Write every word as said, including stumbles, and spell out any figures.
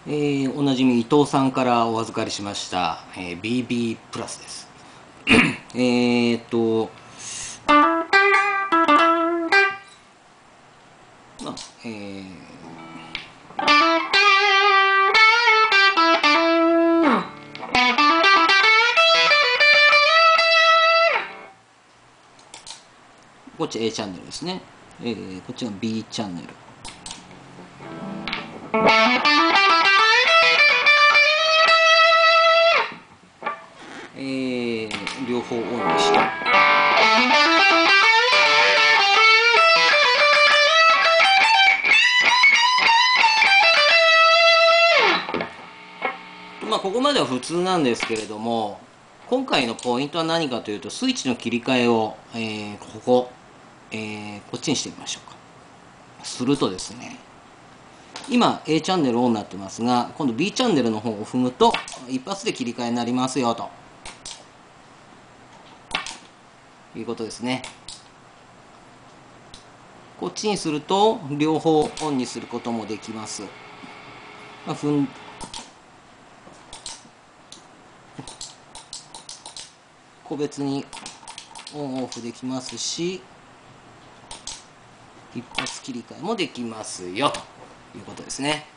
えー、おなじみ伊藤さんからお預かりしました、えー、ビービー プラスです。えーっと、まあ、えー、こっち A チャンネルですね。えー、こっちが B チャンネル。えー、両方オンにして。まあ、ここまでは普通なんですけれども、今回のポイントは何かというと、スイッチの切り替えを、えー、ここ、えー、こっちにしてみましょうか。するとですね、今 A チャンネルオンになってますが、今度 B チャンネルの方を踏むと、一発で切り替えになりますよということですね。こっちにすると、両方オンにすることもできます。まあ、踏ん個別にオンオフできますし、一発切り替えもできますよということですね。